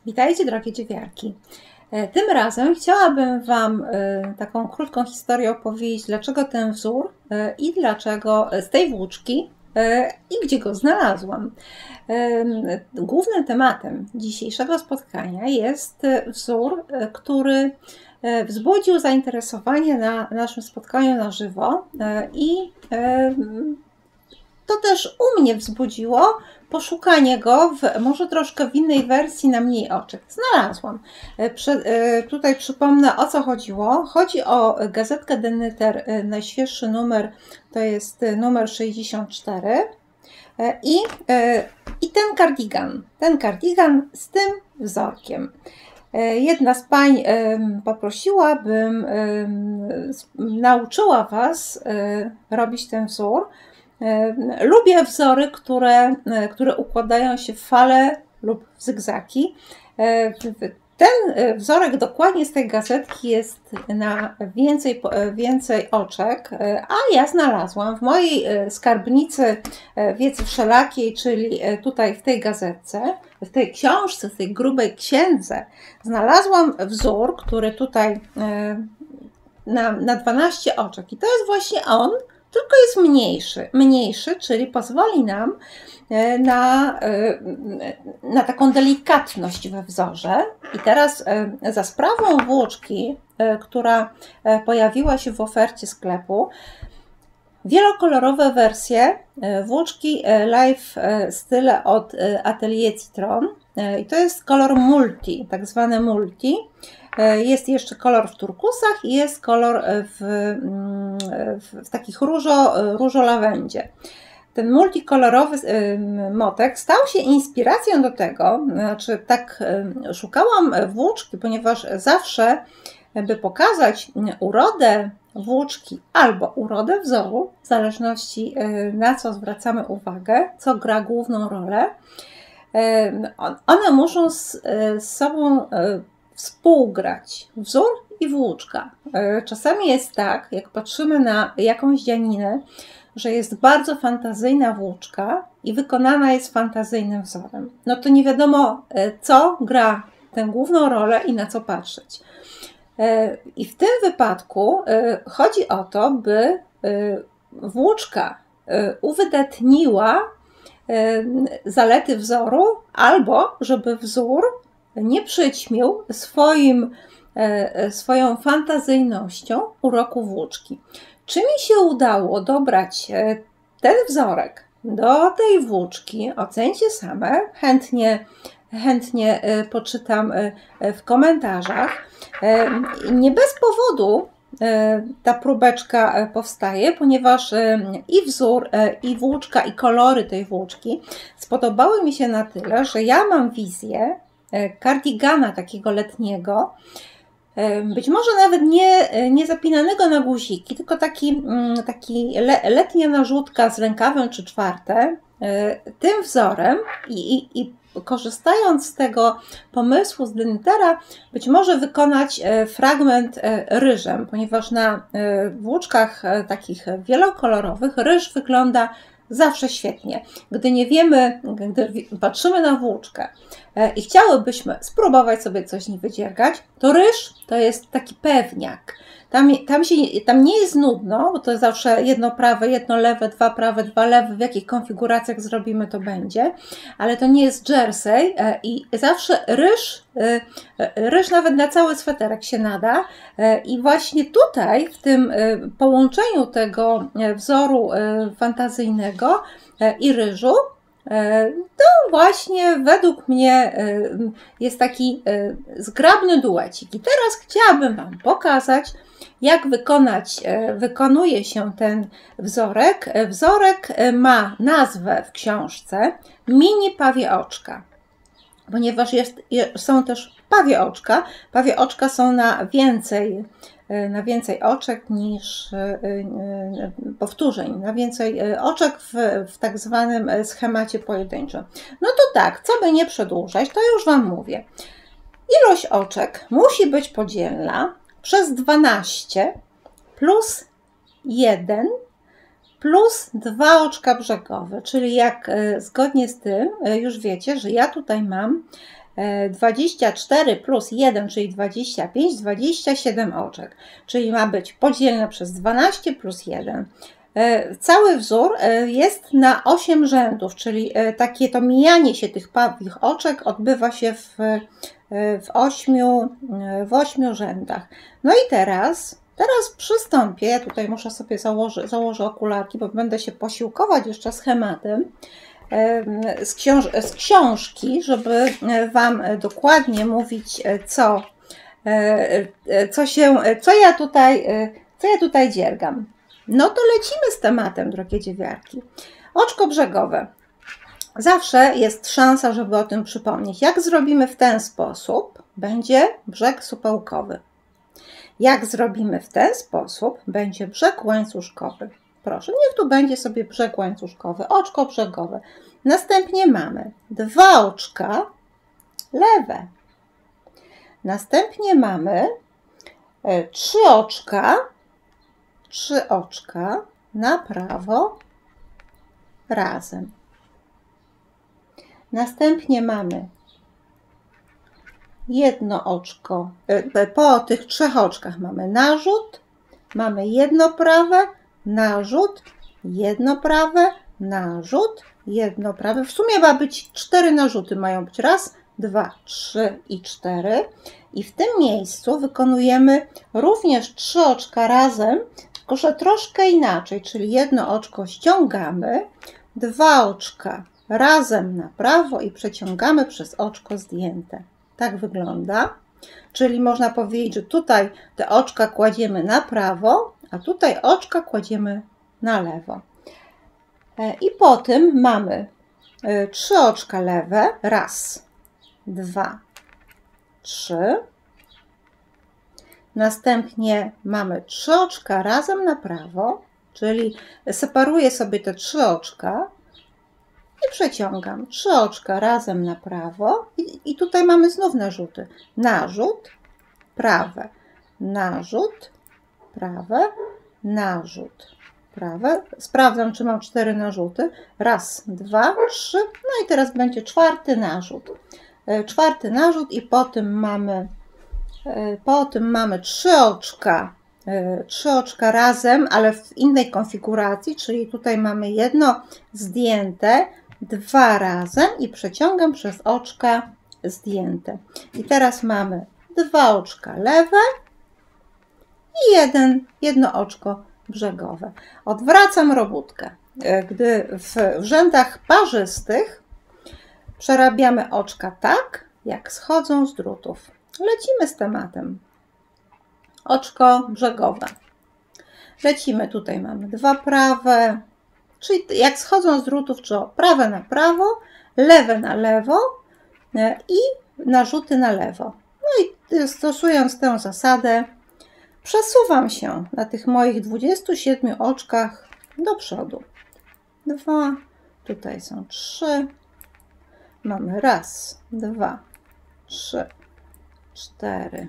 Witajcie, drogie dziewiarki. Tym razem chciałabym Wam taką krótką historię opowiedzieć, dlaczego ten wzór i dlaczego z tej włóczki i gdzie go znalazłam. Głównym tematem dzisiejszego spotkania jest wzór, który wzbudził zainteresowanie na naszym spotkaniu na żywo i to też u mnie wzbudziło poszukanie go może troszkę w innej wersji, na mniej oczek. Znalazłam. Tutaj przypomnę, o co chodziło. Chodzi o gazetkę Denyter, najświeższy numer, to jest numer 64 i ten kardigan. Ten kardigan z tym wzorkiem. Jedna z pań poprosiła, bym nauczyła Was robić ten wzór. Lubię wzory, które układają się w fale lub w zygzaki. Ten wzorek dokładnie z tej gazetki jest na więcej oczek, a ja znalazłam w mojej skarbnicy wiedzy wszelakiej, czyli tutaj w tej gazetce, w tej książce, w tej grubej księdze, znalazłam wzór, który tutaj na 12 oczek i to jest właśnie on, tylko jest mniejszy, czyli pozwoli nam na taką delikatność we wzorze. I teraz za sprawą włóczki, która pojawiła się w ofercie sklepu, wielokolorowe wersje włóczki Life Style od Atelier Citron. I to jest kolor multi, tak zwany multi. Jest jeszcze kolor w turkusach i jest kolor w takich różo-lawendzie. Ten multikolorowy motek stał się inspiracją do tego, znaczy tak szukałam włóczki, ponieważ zawsze, by pokazać urodę włóczki albo urodę wzoru, w zależności na co zwracamy uwagę, co gra główną rolę, one muszą z sobą współgrać, wzór i włóczka. Czasami jest tak, jak patrzymy na jakąś dzianinę, że jest bardzo fantazyjna włóczka i wykonana jest fantazyjnym wzorem. No to nie wiadomo, co gra tę główną rolę i na co patrzeć. I w tym wypadku chodzi o to, by włóczka uwydatniła zalety wzoru, albo żeby wzór nie przyćmił swoją fantazyjnością uroku włóczki. Czy mi się udało dobrać ten wzorek do tej włóczki? Ocencie same, chętnie poczytam w komentarzach. Nie bez powodu ta próbeczka powstaje, ponieważ i wzór, i włóczka, i kolory tej włóczki spodobały mi się na tyle, że ja mam wizję kardigana takiego letniego, być może nawet nie zapinanego na guziki, tylko taki letnia narzutka z rękawem 3/4, tym wzorem i korzystając z tego pomysłu z Denytera, być może wykonać fragment ryżem, ponieważ na włóczkach takich wielokolorowych ryż wygląda zawsze świetnie. Gdy patrzymy na włóczkę i chciałybyśmy spróbować sobie coś z niej wydziergać, to ryż to jest taki pewniak. Tam nie jest nudno, bo to jest zawsze jedno prawe, jedno lewe, dwa prawe, dwa lewe, w jakich konfiguracjach zrobimy, to będzie, ale to nie jest jersey i zawsze ryż nawet na cały sweterek się nada i właśnie tutaj w tym połączeniu tego wzoru fantazyjnego i ryżu, to właśnie według mnie jest taki zgrabny duecik. I teraz chciałabym Wam pokazać, jak wykonuje się ten wzorek. Wzorek ma nazwę w książce Mini pawie oczka, ponieważ są też pawie oczka. Pawie oczka są na więcej oczek niż powtórzeń, na więcej oczek w tak zwanym schemacie pojedynczym. No to tak, co by nie przedłużać, to już Wam mówię. Ilość oczek musi być podzielna przez 12 plus 1 plus 2 oczka brzegowe, czyli jak zgodnie z tym już wiecie, że ja tutaj mam 24 plus 1, czyli 25, 27 oczek. Czyli ma być podzielne przez 12 plus 1. Cały wzór jest na 8 rzędów, czyli takie to mijanie się tych pawich oczek odbywa się w 8 rzędach. No i teraz przystąpię, ja tutaj muszę sobie założę okularki, bo będę się posiłkować jeszcze schematem z książki, żeby Wam dokładnie mówić, co ja tutaj dziergam. No to lecimy z tematem, drogie dziewiarki. Oczko brzegowe. Zawsze jest szansa, żeby o tym przypomnieć. Jak zrobimy w ten sposób, będzie brzeg supełkowy. Jak zrobimy w ten sposób, będzie brzeg łańcuszkowy. Proszę, niech tu będzie sobie brzeg łańcuszkowy, oczko brzegowe. Następnie mamy 2 oczka lewe. Następnie mamy 3 oczka na prawo razem. Następnie mamy jedno oczko, po tych 3 oczkach mamy narzut, mamy jedno prawe, narzut, jedno prawe, narzut, jedno prawe. W sumie ma być 4 narzuty, mają być 1, 2, 3 i 4. I w tym miejscu wykonujemy również 3 oczka razem, tylko że troszkę inaczej, czyli jedno oczko ściągamy, 2 oczka razem na prawo i przeciągamy przez oczko zdjęte. Tak wygląda. Czyli można powiedzieć, że tutaj te oczka kładziemy na prawo, a tutaj oczka kładziemy na lewo. I po tym mamy 3 oczka lewe. 1, 2, 3. Następnie mamy 3 oczka razem na prawo, czyli separuję sobie te 3 oczka i przeciągam 3 oczka razem na prawo i tutaj mamy znów narzuty. Narzut, prawe, narzut, prawe, narzut, prawe. Sprawdzam, czy mam 4 narzuty. 1, 2, 3. No i teraz będzie 4 narzut. 4 narzut i po tym mamy 3 oczka razem, ale w innej konfiguracji, czyli tutaj mamy jedno zdjęte, 2 razem i przeciągam przez oczka zdjęte. I teraz mamy 2 oczka lewe i jedno oczko brzegowe. Odwracam robótkę. Gdy w rzędach parzystych przerabiamy oczka tak, jak schodzą z drutów. Lecimy z tematem. Oczko brzegowe. Lecimy, tutaj mamy 2 prawe, czyli jak schodzą z drutów, czy prawe na prawo, lewe na lewo i narzuty na lewo. No i stosując tę zasadę, przesuwam się na tych moich 27 oczkach do przodu. 2, tutaj są 3, mamy 1, 2, 3, 4,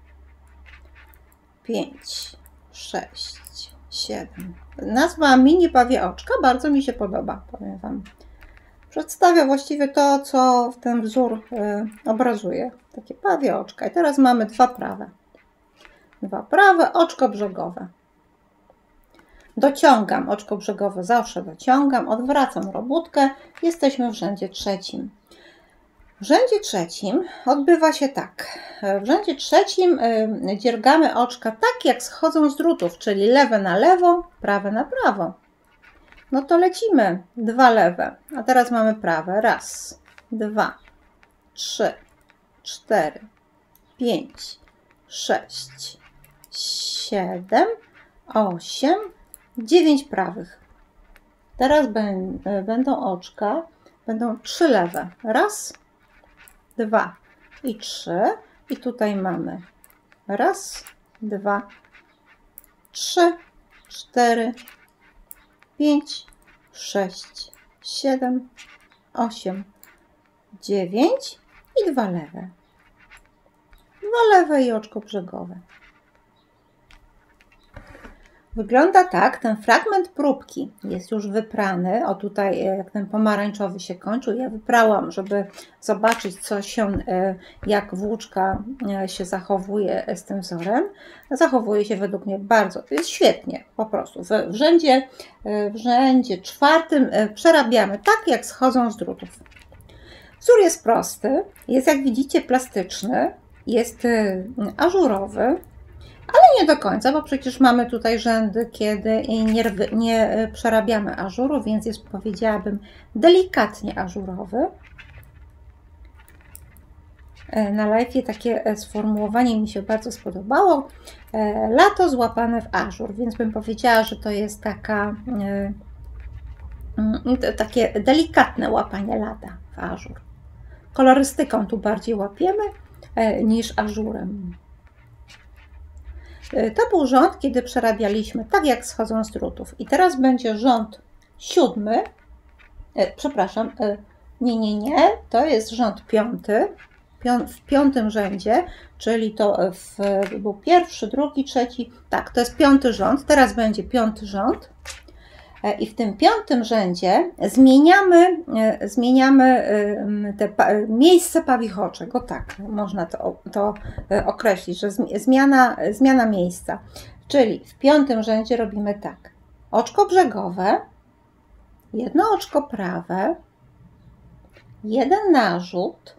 5, 6, 7. Nazwa mini pawie oczka bardzo mi się podoba, powiem Wam. Przedstawia właściwie to, co ten wzór obrazuje. Takie pawie oczka. I teraz mamy 2 prawe. 2 prawe, oczko brzegowe. Dociągam oczko brzegowe, zawsze dociągam, odwracam robótkę. Jesteśmy w rzędzie trzecim. W rzędzie trzecim odbywa się tak. W rzędzie trzecim dziergamy oczka tak, jak schodzą z drutów, czyli lewe na lewo, prawe na prawo. No to lecimy. 2 lewe. A teraz mamy prawe. 1, 2, 3, 4, 5, 6, 7, 8, 9 prawych. Teraz będą oczka, będą 3 lewe. 1, 2 i 3. I tutaj mamy 1, 2, 3, 4, 5, 6, 7, 8, 9 i 2 lewe. 2 lewe i oczko brzegowe. Wygląda tak, ten fragment próbki jest już wyprany. O tutaj, jak ten pomarańczowy się kończył, ja wyprałam, żeby zobaczyć, jak włóczka się zachowuje z tym wzorem. Zachowuje się według mnie bardzo, to jest świetnie, po prostu. W rzędzie czwartym przerabiamy tak, jak schodzą z drutów. Wzór jest prosty, jest jak widzicie plastyczny, jest ażurowy, ale nie do końca, bo przecież mamy tutaj rzędy, kiedy nie przerabiamy ażuru, więc jest, powiedziałabym, delikatnie ażurowy. Na live'ie takie sformułowanie mi się bardzo spodobało. Lato złapane w ażur, więc bym powiedziała, że to jest takie delikatne łapanie lata w ażur. Kolorystyką tu bardziej łapiemy niż ażurem. To był rząd, kiedy przerabialiśmy tak, jak schodzą z drutów. I teraz będzie rząd 7. Przepraszam, nie. To jest rząd 5. W 5. rzędzie, czyli to był 1., 2., 3. Tak, to jest 5. rząd. Teraz będzie 5. rząd. I w tym 5. rzędzie zmieniamy miejsce pawichoczek. O tak, można to określić, że zmiana miejsca. Czyli w 5. rzędzie robimy tak. Oczko brzegowe, jedno oczko prawe, jeden narzut,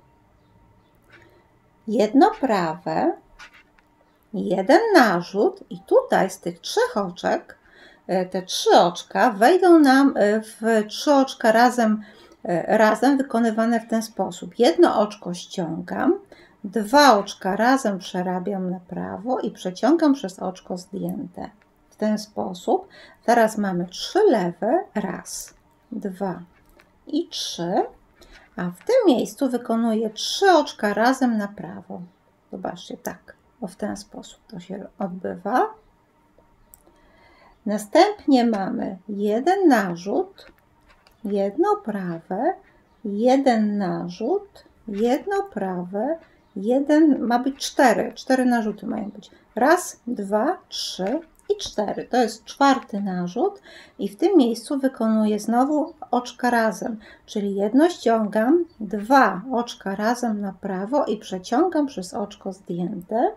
jedno prawe, jeden narzut i tutaj z tych 3 oczek te 3 oczka wejdą nam w 3 oczka razem wykonywane w ten sposób. Jedno oczko ściągam, 2 oczka razem przerabiam na prawo i przeciągam przez oczko zdjęte. W ten sposób. Teraz mamy 3 lewe, 1, 2 i 3, a w tym miejscu wykonuję 3 oczka razem na prawo. Zobaczcie, tak, bo w ten sposób to się odbywa. Następnie mamy jeden narzut, jedno prawe, jeden narzut, jedno prawe, ma być 4. 4 narzuty mają być. 1, 2, 3 i 4. To jest 4. narzut i w tym miejscu wykonuję znowu oczka razem, czyli jedno ściągam, 2 oczka razem na prawo i przeciągam przez oczko zdjęte.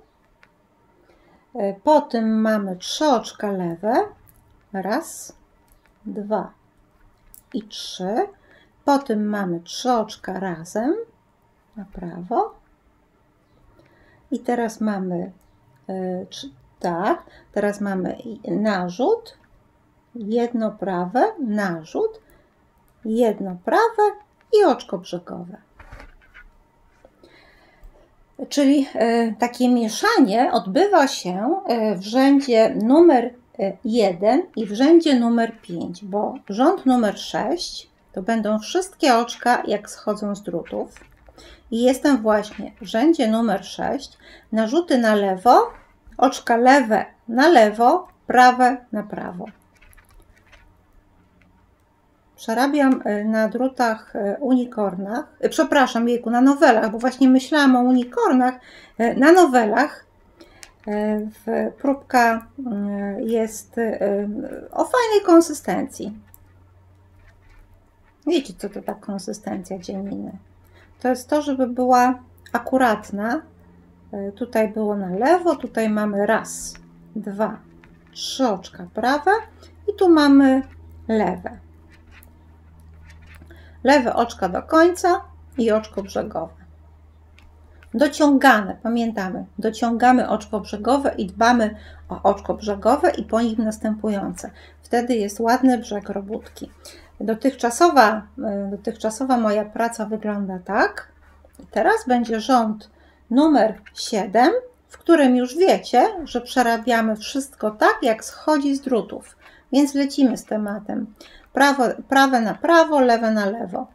Po tym mamy 3 oczka lewe. 1, 2 i 3. Po tym mamy 3 oczka razem na prawo. I teraz mamy teraz mamy narzut, jedno prawe, narzut, jedno prawe i oczko brzegowe. Czyli takie mieszanie odbywa się w rzędzie numer 1 i w rzędzie numer 5, bo rząd numer 6 to będą wszystkie oczka, jak schodzą z drutów. I jestem właśnie w rzędzie numer 6, narzuty na lewo, oczka lewe na lewo, prawe na prawo. Przerabiam na drutach unicornach, przepraszam, na nowelach, bo właśnie myślałam o unicornach. Na nowelach próbka jest o fajnej konsystencji. Wiecie, co to ta konsystencja dzielniny? To jest to, żeby była akuratna. Tutaj było na lewo, tutaj mamy 1, 2, 3 oczka prawe i tu mamy lewe. Lewe oczka do końca i oczko brzegowe. Dociągane, pamiętamy, dociągamy oczko brzegowe i dbamy o oczko brzegowe i po nim następujące. Wtedy jest ładny brzeg robótki. Dotychczasowa moja praca wygląda tak. I teraz będzie rząd numer 7, w którym już wiecie, że przerabiamy wszystko tak, jak schodzi z drutów. Więc lecimy z tematem. Prawe na prawo, lewe na lewo.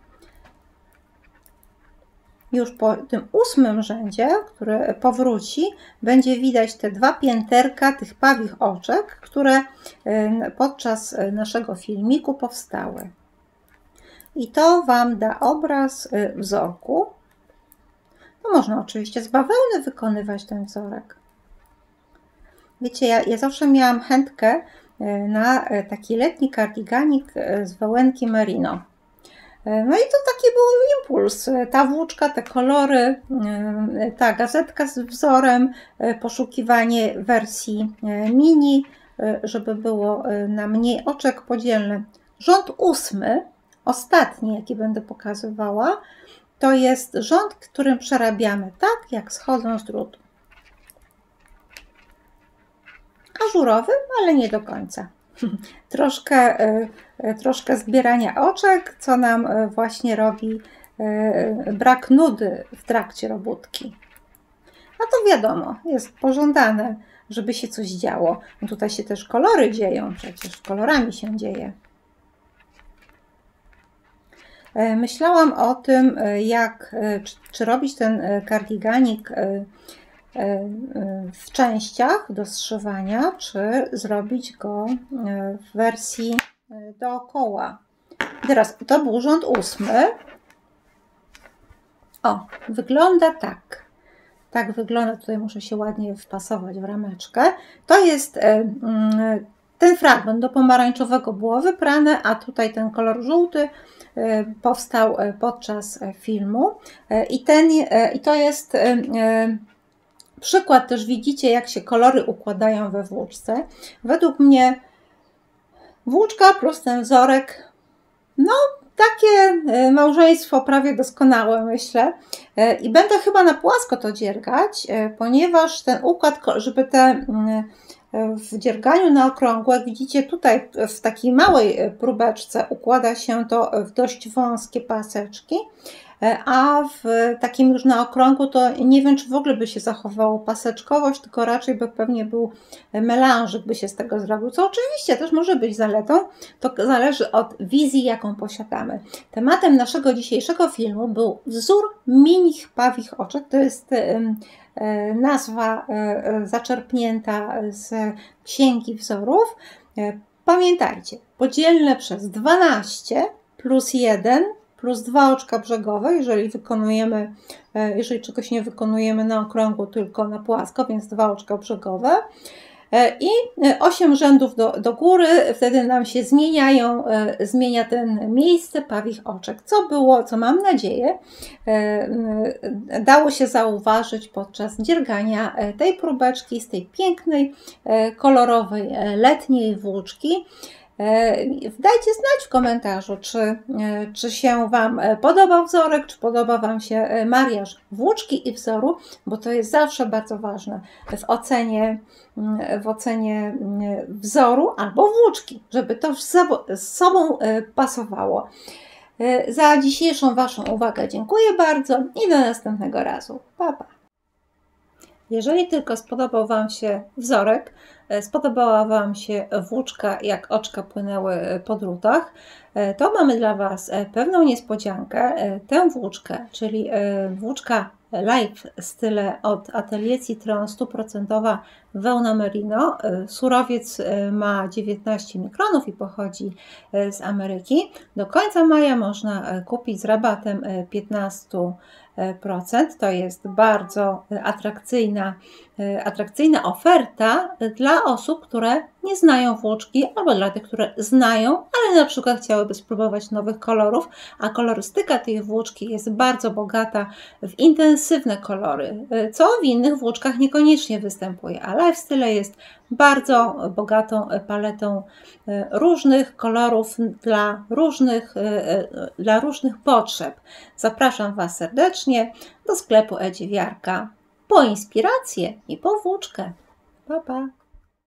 Już po tym 8. rzędzie, który powróci, będzie widać te 2 pięterka tych pawich oczek, które podczas naszego filmiku powstały. I to Wam da obraz wzorku. No można oczywiście z bawełny wykonywać ten wzorek. Wiecie, ja zawsze miałam chętkę na taki letni kardiganik z wełenki merino. No i to taki był impuls. Ta włóczka, te kolory, ta gazetka z wzorem, poszukiwanie wersji mini, żeby było na mniej oczek podzielne. Rząd 8, ostatni, jaki będę pokazywała, to jest rząd, którym przerabiamy tak, jak schodzą z drutu. Ażurowy, ale nie do końca. Troszkę zbierania oczek, co nam właśnie robi brak nudy w trakcie robótki. A to wiadomo, jest pożądane, żeby się coś działo. No tutaj się też kolory dzieją, przecież kolorami się dzieje. Myślałam o tym, czy robić ten kardiganik w częściach do zszywania, czy zrobić go w wersji dookoła. Teraz to był rząd 8. O, wygląda tak. Tak wygląda, tutaj muszę się ładnie wpasować w rameczkę. To jest ten fragment do pomarańczowego było wyprane, a tutaj ten kolor żółty powstał podczas filmu. I to jest przykład, też widzicie, jak się kolory układają we włóczce. Według mnie włóczka plus ten wzorek, no takie małżeństwo prawie doskonałe, myślę. I będę chyba na płasko to dziergać, ponieważ ten układ, żeby te w dzierganiu na okrągło, jak widzicie tutaj w takiej małej próbeczce układa się to w dość wąskie paseczki, a w takim już na okrągło to nie wiem, czy w ogóle by się zachowało paseczkowość, tylko raczej by pewnie był melanżyk by się z tego zrobił, co oczywiście też może być zaletą, to zależy od wizji, jaką posiadamy. Tematem naszego dzisiejszego filmu był wzór minich pawich oczek, to jest nazwa zaczerpnięta z księgi wzorów. Pamiętajcie, podzielne przez 12 plus 1 plus 2 oczka brzegowe, jeżeli czegoś nie wykonujemy na okrągło, tylko na płasko, więc 2 oczka brzegowe. I 8 rzędów do góry, wtedy nam się zmienia ten miejsce pawich oczek, co mam nadzieję dało się zauważyć podczas dziergania tej próbeczki z tej pięknej, kolorowej, letniej włóczki. Dajcie znać w komentarzu, czy się Wam podobał wzorek, czy podoba Wam się mariaż włóczki i wzoru, bo to jest zawsze bardzo ważne w ocenie wzoru albo włóczki, żeby to z sobą pasowało. Za dzisiejszą Waszą uwagę dziękuję bardzo i do następnego razu. Pa, pa. Jeżeli tylko spodobał Wam się wzorek, spodobała Wam się włóczka, jak oczka płynęły po drutach, to mamy dla Was pewną niespodziankę. Tę włóczkę, czyli włóczka Life Style od Atelier Citron 100% wełna merino. Surowiec ma 19 mikronów i pochodzi z Ameryki. Do końca maja można kupić z rabatem 15%. To jest bardzo atrakcyjna oferta dla osób, które nie znają włóczki, albo dla tych, które znają, ale na przykład chciałyby spróbować nowych kolorów, a kolorystyka tej włóczki jest bardzo bogata w intensywne kolory, co w innych włóczkach niekoniecznie występuje, a Lifestyle jest bardzo bogatą paletą różnych kolorów dla różnych potrzeb. Zapraszam Was serdecznie do sklepu Edziewiarka po inspirację i po włóczkę. Pa, pa!